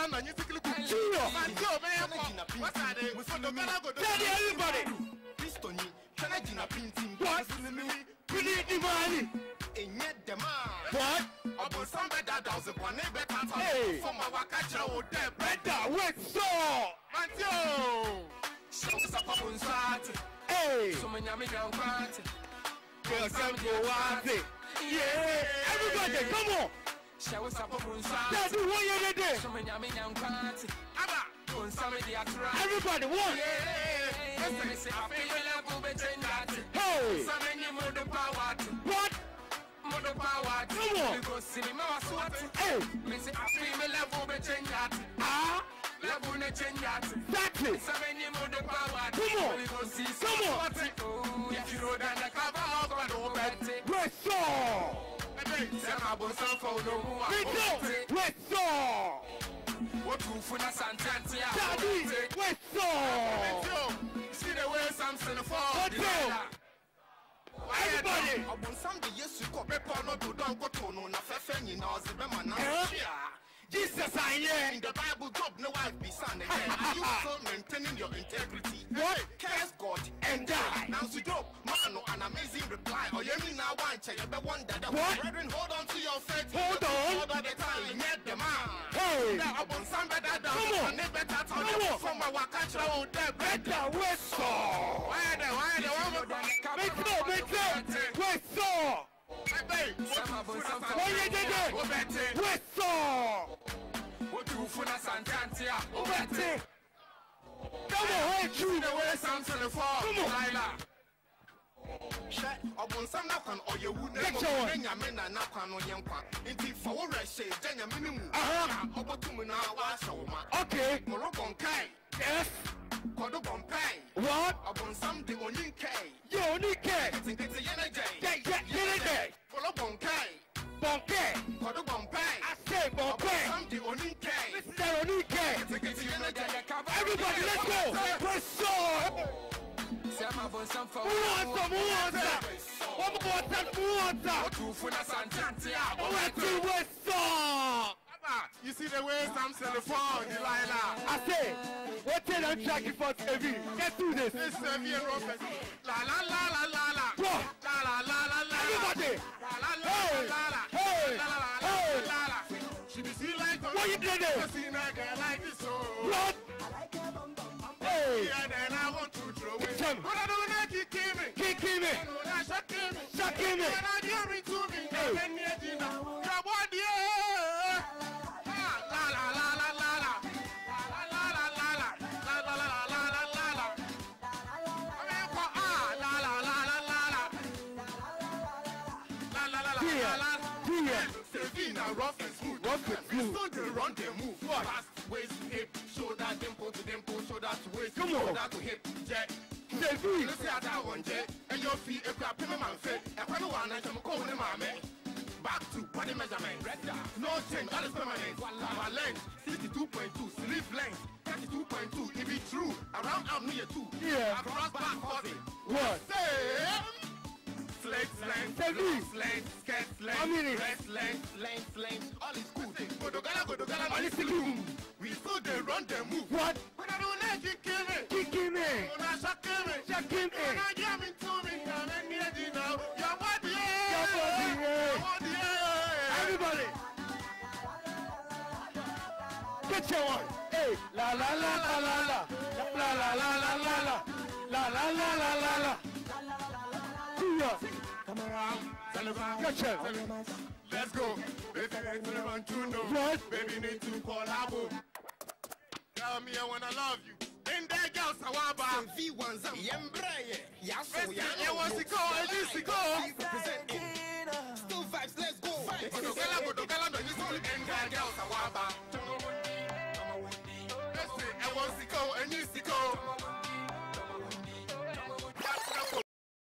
and you take a look at you. What's that? Everybody. Pistoni, can I do a painting? What's the name? We need the money. And yet the man. What? About some better dozen one better from our catcher or dead better. Wait, so Matthew. So it's a pop on Saturday. Hey, so many American party. Girls, I'm going. Yeah, everybody, come on. Shall we stop on Saturday? That's the one you're there. So many American party. Everybody, one. Yeah, hey. What? Come on. Hey. Ah. That's it. Come on. If you know that the cover of let's go. Let's go. What you for na Santantia? Daddy, let's go. See the way Samson fall. Everybody. On Sunday, yes, you got paper no to don't go to no na fefeni na ozibema na. Jesus, I am in the Bible. God, no wife be son again. Are you still maintaining your integrity? What? Curse God and die. Now, so dope, man, an amazing reply. Or you mean now, one check, the one that the brethren hold on to your faith. Hold on. All the time, net the man. Hey, now upon some better down. Come on, better talk from our country. Oh, the better whistle. Why the whistle. What you did it? What you for na Santantia? Come on, hey, you the way Samson the fall. Come on, shut up on some knock or you would never men and knock on your part. Indeed, for say, then a minimum. Over to me now, okay, Moroccan Kai. Yes. What? Upon some the only K. You only K. Think it's a Yenade. Follow Bonkai. Bonkai. Kodo Bonkai. I say Bonkai. Some the only K. This is the only K. Everybody, let's go. Let's go. You see the way Samson the fall, Delilah. I say, what tell I'm tracking for Sayvee? Let's do this. This is Sayvee and Robert. La la la la la la. La la la la la. Everybody. La la la la la. Hey. La la la la la. She be see like what you did there? See a girl like this. What? Hey. Yeah, then I want to throw it. But I don't like it, Kimmy. Kimmy. Shut Kimmy. When I hear it to me, then you know. Come on, yeah. La la la la la la. La la la la la. La la la la la la la. La la la la la la. La la la la la. Sayvee now rough and smooth. So they run, they move. Fast, waist, hip, shoulder, dimple to dimple, shoulder to waist, shoulder to hip, jet. Sayvee, let's see how that one jet. And your feet, if you are paying my fit, and when you want to call them, back to body measurement. No change, that is permanent. My length, 62.2, sleeve length, 32.2. If it's true, around I'm near 2. Yeah. Across back 40. What? Same. Flex length, loose length, skirt length, dress length, all is good. Go to Gala, all is good. We still they run, they move. What? When I don't let you kill me. When I shock me. When I jam into me, I'm in here now. Your body, everybody. Get your one. Hey, la la la la la la. La la la la la la. La la la la la la. Come around, gotcha. Let's go. If I get to the run to know, what? Baby need to collabo. Tell me I wanna love you. In there, girl, Sawaba. V1 Zam, Yembraye. Yaso, I want to go, I used to go. Still vibes, let's go. Go to Gala, no, you still in there, girl, Sawaba. Let's say, I want to go, I used to go.